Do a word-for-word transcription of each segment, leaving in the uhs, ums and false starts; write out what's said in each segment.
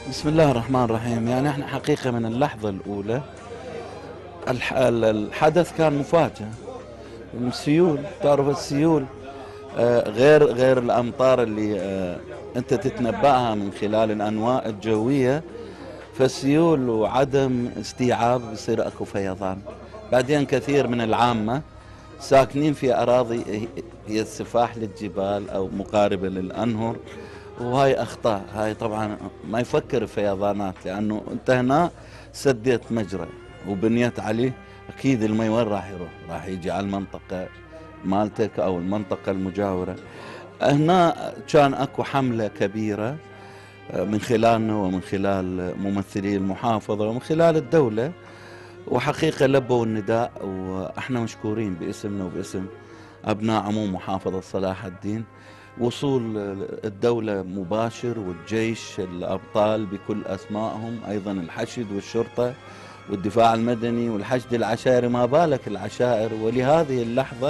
بسم الله الرحمن الرحيم. يعني احنا حقيقة من اللحظة الأولى الح- الحدث كان مفاجأة. السيول، تعرف السيول، آه، غير غير الأمطار اللي آه، أنت تتنبأها من خلال الأنواء الجوية. فالسيول وعدم استيعاب بصير أكو فيضان. بعدين كثير من العامة ساكنين في أراضي هي هي السفاح للجبال أو مقاربة للأنهر، وهاي أخطاء. هاي طبعا ما يفكر في فيضانات، لأنه أنت هنا سديت مجرى وبنيت عليه، أكيد المي وين راح يروح؟ راح يجي على المنطقة مالتك أو المنطقة المجاورة. هنا كان أكو حملة كبيرة آه، من خلالنا ومن خلال ممثلي المحافظة ومن خلال الدولة، وحقيقة لبوا النداء، وإحنا مشكورين باسمنا وباسم أبناء عموم محافظة صلاح الدين. وصول الدولة مباشر، والجيش الأبطال بكل أسمائهم، أيضا الحشد والشرطة والدفاع المدني والحشد العشائري، ما بالك العشائر. ولهذه اللحظة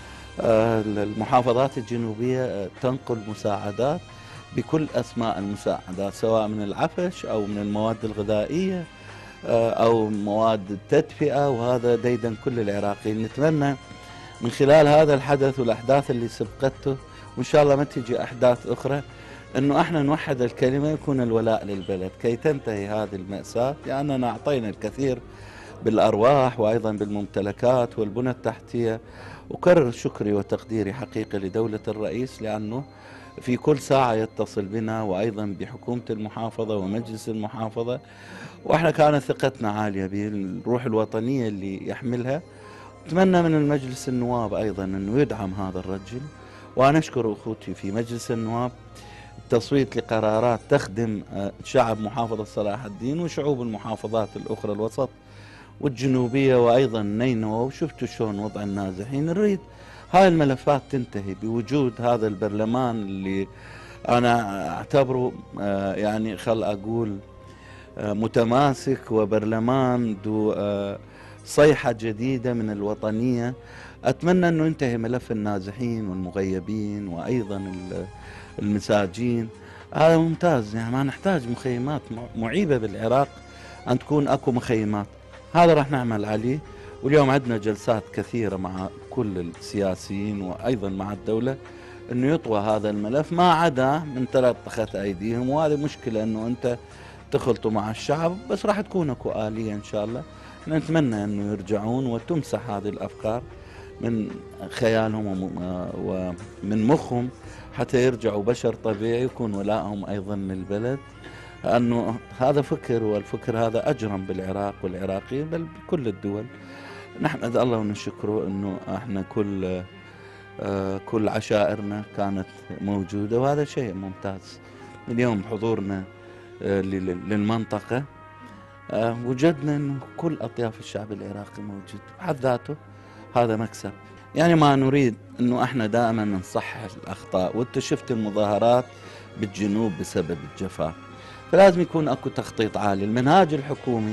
آه، المحافظات الجنوبية آه، تنقل مساعدات بكل أسماء المساعدات، سواء من العفش أو من المواد الغذائية آه، أو مواد التدفئة، وهذا ديدا كل العراقيين. نتمنى من خلال هذا الحدث والأحداث اللي سبقته، وإن شاء الله ما تجي أحداث أخرى، أنه احنا نوحد الكلمة، يكون الولاء للبلد كي تنتهي هذه المأساة، لأننا أعطينا الكثير بالأرواح وأيضا بالممتلكات والبنى التحتية. أكرر شكري وتقديري حقيقي لدولة الرئيس، لأنه في كل ساعة يتصل بنا، وأيضا بحكومة المحافظة ومجلس المحافظة، وإحنا كانت ثقتنا عالية بالروح الوطنية اللي يحملها. أتمنى من المجلس النواب أيضا أنه يدعم هذا الرجل، وأنا أشكر أخوتي في مجلس النواب التصويت لقرارات تخدم آه، شعب محافظة صلاح الدين وشعوب المحافظات الأخرى الوسط والجنوبية وأيضا نينوى. وشفتوا شلون وضع النازحين. نريد هاي الملفات تنتهي بوجود هذا البرلمان اللي أنا أعتبره آه، يعني خل أقول آه، متماسك، وبرلمان ذو آه، صيحة جديدة من الوطنية. أتمنى أنه ينتهي ملف النازحين والمغيبين وأيضا المساجين. هذا ممتاز، يعني ما نحتاج مخيمات معيبة بالعراق، أن تكون أكو مخيمات. هذا راح نعمل عليه. واليوم عندنا جلسات كثيرة مع كل السياسيين وأيضا مع الدولة، أنه يطوى هذا الملف، ما عدا من تلطخت أيديهم. وهذه مشكلة، أنه أنت تخلطوا مع الشعب، بس راح تكون أكو آلية إن شاء الله. نتمنى أنه يرجعون وتمسح هذه الأفكار من خيالهم ومن مخهم، حتى يرجعوا بشر طبيعي، يكون ولائهم أيضا للبلد. لأنه هذا فكر، والفكر هذا أجرم بالعراق والعراقيين بل بكل الدول. نحمد الله ونشكره أنه احنا كل آه، كل عشائرنا كانت موجودة، وهذا شيء ممتاز. اليوم حضورنا آه، لل- للمنطقة آه، وجدنا أنه كل أطياف الشعب العراقي موجود بحد ذاته، هذا مكسب. يعني ما نريد أنه احنا دائما نصحح الأخطاء، وانت شفت المظاهرات بالجنوب بسبب الجفاف، فلازم يكون اكو تخطيط عالي. المنهاج الحكومي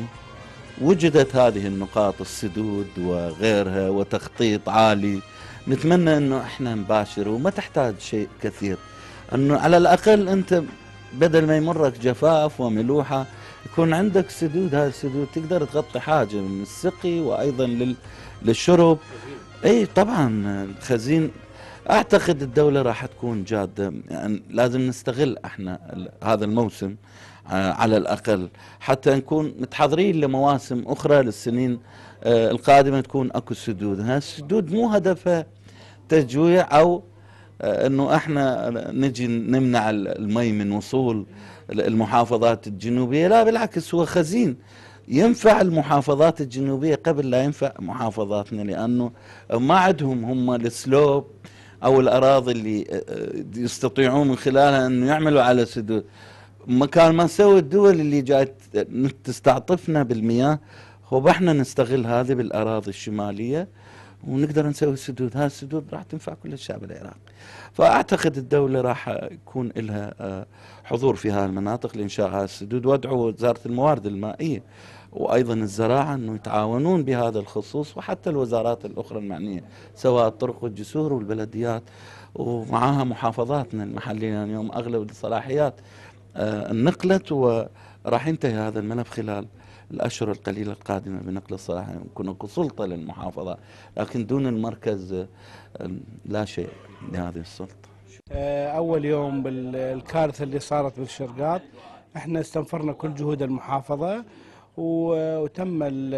وجدت هذه النقاط، السدود وغيرها، وتخطيط عالي. نتمنى انه احنا نباشر وما تحتاج شيء كثير، انه على الاقل انت بدل ما يمرك جفاف وملوحة، يكون عندك سدود. هاي السدود تقدر تغطي حاجة من السقي وأيضا لل... للشرب. اي طبعا الخزين. اعتقد الدولة راح تكون جادة، يعني لازم نستغل احنا ال- هذا الموسم آه، على الاقل، حتى نكون متحضرين لمواسم اخرى للسنين آه، القادمة، تكون اكو سدود. ها السدود مو هدفها تجويع او آه، انه احنا نجي نمنع ال- المي من وصول ال- المحافظات الجنوبية، لا بالعكس، هو خزين ينفع المحافظات الجنوبية قبل لا ينفع محافظاتنا، لأنه ما عندهم هم السلوب أو الأراضي اللي آه، آه، يستطيعون من خلالها أنه يعملوا على سدود. مكان ما نسوي الدول اللي جاي تستعطفنا بالمياه، هو احنا نستغل هذه بالأراضي الشمالية ونقدر نسوي سدود. هاي السدود راح تنفع كل الشعب العراقي. فأعتقد الدولة راح يكون لها آه، حضور في هذه المناطق لإنشاء هذه السدود. وأدعو وزارة الموارد المائية وأيضا الزراعة أنه يتعاونون بهذا الخصوص، وحتى الوزارات الأخرى المعنية، سواء الطرق والجسور والبلديات، ومعها محافظاتنا المحلية. اليوم أغلب الصلاحيات آه، نقلت، راح ينتهي هذا الملف خلال الأشهر القليلة القادمة بنقل الصلاح، نكون كسلطة للمحافظة، لكن دون المركز لا شيء لهذه السلطة. أول يوم بالكارثة اللي صارت بالشرقاط احنا استنفرنا كل جهود المحافظة، وتم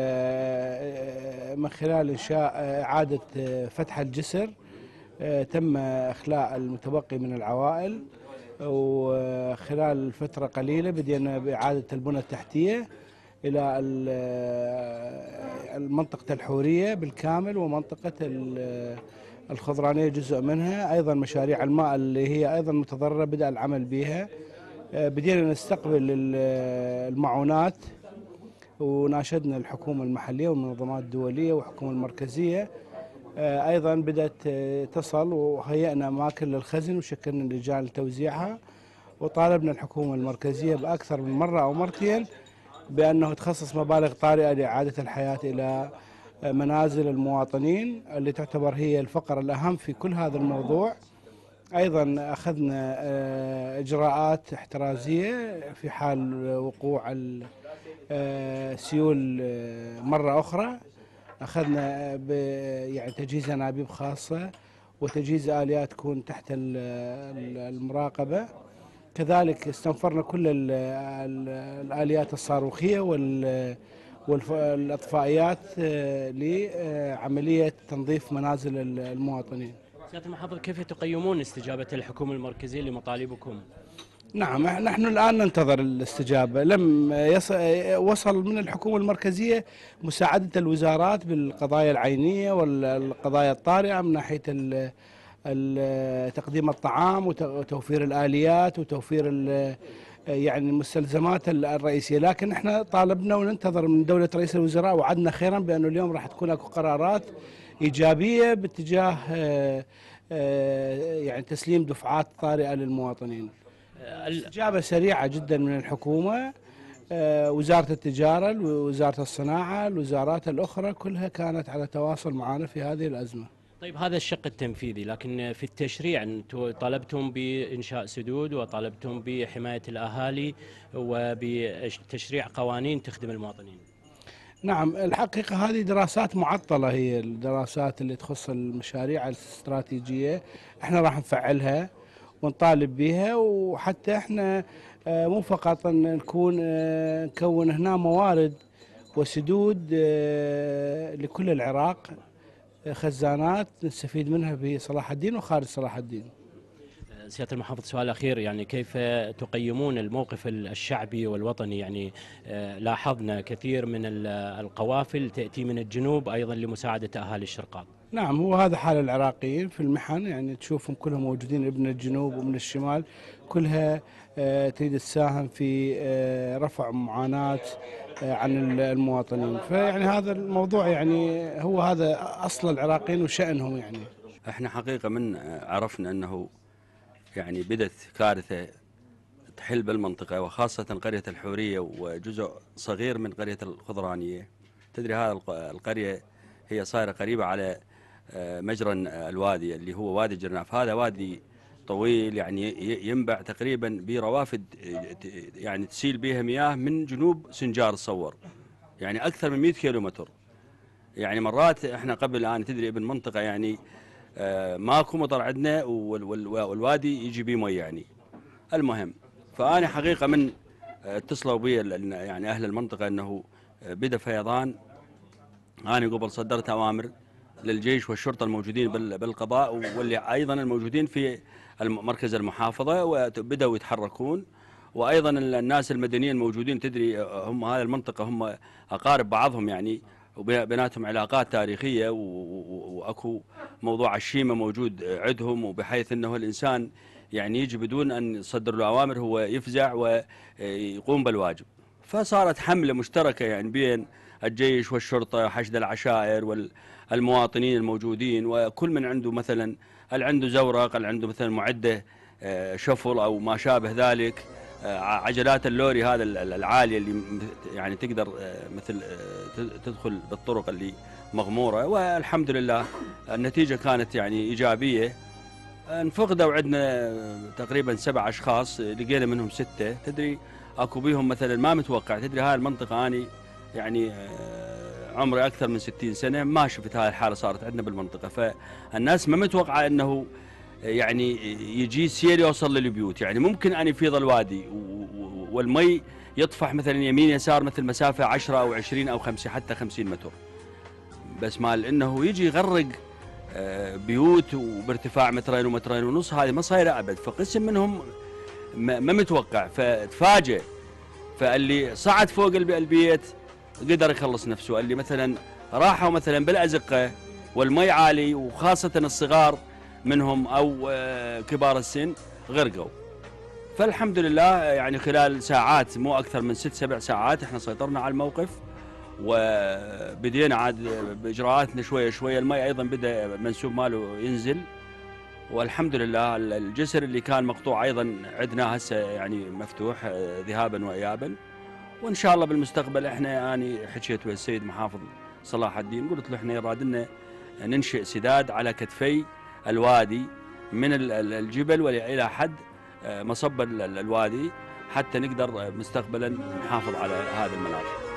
من خلال إنشاء إعادة فتح الجسر، تم إخلاء المتبقي من العوائل، وخلال فترة قليلة بدينا بإعادة البنى التحتية إلى المنطقة الحورية بالكامل، ومنطقة الخضرانية جزء منها. أيضا مشاريع الماء اللي هي أيضا متضررة بدأ العمل بها. بدينا نستقبل المعونات، وناشدنا الحكومة المحلية والمنظمات الدولية والحكومة المركزية. أيضا بدأت تصل، وهيئنا أماكن للخزن وشكلنا لجان لتوزيعها، وطالبنا الحكومة المركزية بأكثر من مرة أو مرتين بأنه تخصص مبالغ طارئة لإعادة الحياة إلى منازل المواطنين اللي تعتبر هي الفقرة الأهم في كل هذا الموضوع. أيضا أخذنا إجراءات احترازية في حال وقوع السيول مرة أخرى. أخذنا يعني تجهيز أنابيب خاصة وتجهيز آليات تكون تحت المراقبة. كذلك استنفرنا كل الآليات الصاروخية والإطفائيات لعملية تنظيف منازل المواطنين. سيادة المحافظ، كيف تقيمون استجابة الحكومة المركزية لمطالبكم؟ نعم، نحن الآن ننتظر الاستجابة. لم وصل من الحكومة المركزية مساعدة الوزارات بالقضايا العينية والقضايا الطارئة من ناحية تقديم الطعام وتوفير الآليات وتوفير يعني المستلزمات الرئيسية، لكن احنا طالبنا وننتظر من دولة رئيس الوزراء، وعدنا خيرا بأنه اليوم راح تكون اكو قرارات إيجابية باتجاه يعني تسليم دفعات طارئة للمواطنين. استجابة سريعة جدا من الحكومة، وزارة التجارة ووزارة الصناعة، الوزارات الأخرى كلها كانت على تواصل معنا في هذه الأزمة. طيب، هذا الشق التنفيذي، لكن في التشريع أنتم طالبتم بإنشاء سدود وطالبتم بحماية الأهالي وبتشريع قوانين تخدم المواطنين. نعم، الحقيقة هذه دراسات معطلة، هي الدراسات اللي تخص المشاريع الاستراتيجية احنا راح نفعلها ونطالب بها، وحتى احنا مو فقط ان نكون نكون هنا موارد وسدود لكل العراق، خزانات نستفيد منها في صلاح الدين وخارج صلاح الدين. سيادة المحافظ، سؤال أخير، يعني كيف تقيمون الموقف الشعبي والوطني؟ يعني لاحظنا كثير من القوافل تأتي من الجنوب أيضا لمساعدة أهالي الشرقاط. نعم، هو هذا حال العراقيين في المحن، يعني تشوفهم كلهم موجودين من الجنوب ومن الشمال، كلها تريد تساهم في رفع معاناة عن المواطنين. فيعني هذا الموضوع يعني هو هذا أصل العراقيين وشأنهم. يعني احنا حقيقة من عرفنا أنه يعني بدت كارثة تحل بالمنطقة، وخاصة قرية الحورية وجزء صغير من قرية الخضرانية. تدري هذا القرية هي صايرة قريبة على مجرى الوادي اللي هو وادي جرناف. هذا وادي طويل يعني ينبع تقريبا بروافد يعني تسيل بها مياه من جنوب سنجار الصور، يعني أكثر من مئة كيلومتر. يعني مرات احنا قبل الآن تدري بالمنطقة يعني ماكو مطر عندنا، والوادي يجي بيه مي يعني. المهم، فأنا حقيقة من اتصلوا بي يعني أهل المنطقة أنه بدأ فيضان. أنا قبل صدرت أوامر للجيش والشرطة الموجودين بالقضاء واللي أيضا الموجودين في مركز المحافظة، وبدأوا يتحركون. وأيضا الناس المدنيين الموجودين تدري هم هذه المنطقة هم أقارب بعضهم يعني، وبيناتهم علاقات تاريخية، وأكو موضوع الشيمة موجود عندهم، وبحيث أنه الإنسان يعني يجي بدون أن يصدر له أوامر هو يفزع ويقوم بالواجب. فصارت حملة مشتركة يعني بين الجيش والشرطة، حشد العشائر والمواطنين الموجودين، وكل من عنده مثلا اللي عنده زورق، اللي عنده مثلا معدة شفل أو ما شابه ذلك، عجلات اللوري هذا العالية اللي يعني تقدر مثل تدخل بالطرق اللي مغمورة. والحمد لله النتيجة كانت يعني إيجابية. انفقدوا عندنا تقريبا سبع أشخاص، لقينا منهم ستة. تدري اكو بيهم مثلا ما متوقع. تدري هاي المنطقه اني يعني عمري اكثر من ستين سنه ما شفت هاي الحاله صارت عندنا بالمنطقه، فالناس ما متوقعه انه يعني يجي سيل يوصل للبيوت. يعني ممكن ان يفيض الوادي والمي يطفح مثلا يمين يسار مثل مسافه عشرة او عشرين او خمسة حتى خمسين متر، بس مال انه يجي يغرق بيوت وبارتفاع مترين ومترين ونص، هذه ما صايره ابد. فقسم منهم ما متوقع فتفاجئ، فاللي صعد فوق البيت قدر يخلص نفسه، اللي مثلا راحوا مثلا بالازقه والمي عالي وخاصه الصغار منهم او كبار السن غرقوا. فالحمد لله يعني خلال ساعات مو اكثر من ست سبع ساعات احنا سيطرنا على الموقف وبدينا عاد باجراءاتنا شويه شويه. المي ايضا بدا منسوب ماله ينزل، والحمد لله الجسر اللي كان مقطوع ايضا عدناه هسه يعني مفتوح ذهابا وايابا. وان شاء الله بالمستقبل احنا اني حكيت ويا السيد محافظ صلاح الدين، قلت له احنا يرادنا ننشئ سداد على كتفي الوادي من الجبل والى حد مصب الوادي حتى نقدر مستقبلا نحافظ على هذا المناطق.